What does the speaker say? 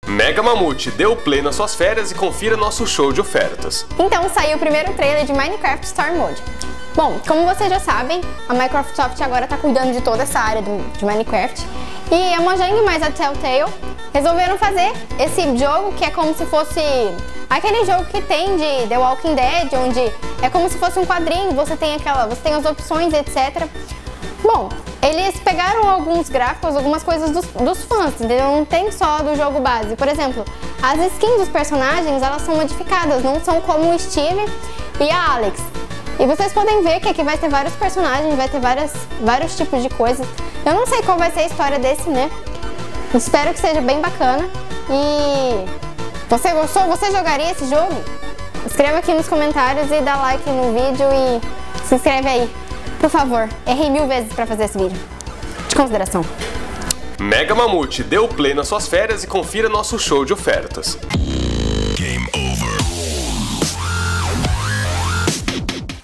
Mega Mamute, dê o play nas suas férias e confira nosso show de ofertas. Então saiu o primeiro trailer de Minecraft Story Mode. Bom, como vocês já sabem, a Microsoft agora está cuidando de toda essa área de Minecraft. E a Mojang mais a Telltale resolveram fazer esse jogo que é como se fosse aquele jogo que tem de The Walking Dead, onde é como se fosse um quadrinho, você tem as opções, etc. Bom, eles pegaram alguns gráficos, algumas coisas dos fãs, entendeu? Não tem só do jogo base. Por exemplo, as skins dos personagens, elas são modificadas, não são como o Steve e a Alex. E vocês podem ver que aqui vai ter vários personagens, vai ter vários tipos de coisas. Eu não sei qual vai ser a história desse, né? Espero que seja bem bacana. E você gostou? Você jogaria esse jogo? Escreva aqui nos comentários e dá like no vídeo e se inscreve aí. Por favor, errei 1000 vezes pra fazer esse vídeo. De consideração. Mega Mamute, dê o play nas suas férias e confira nosso show de ofertas.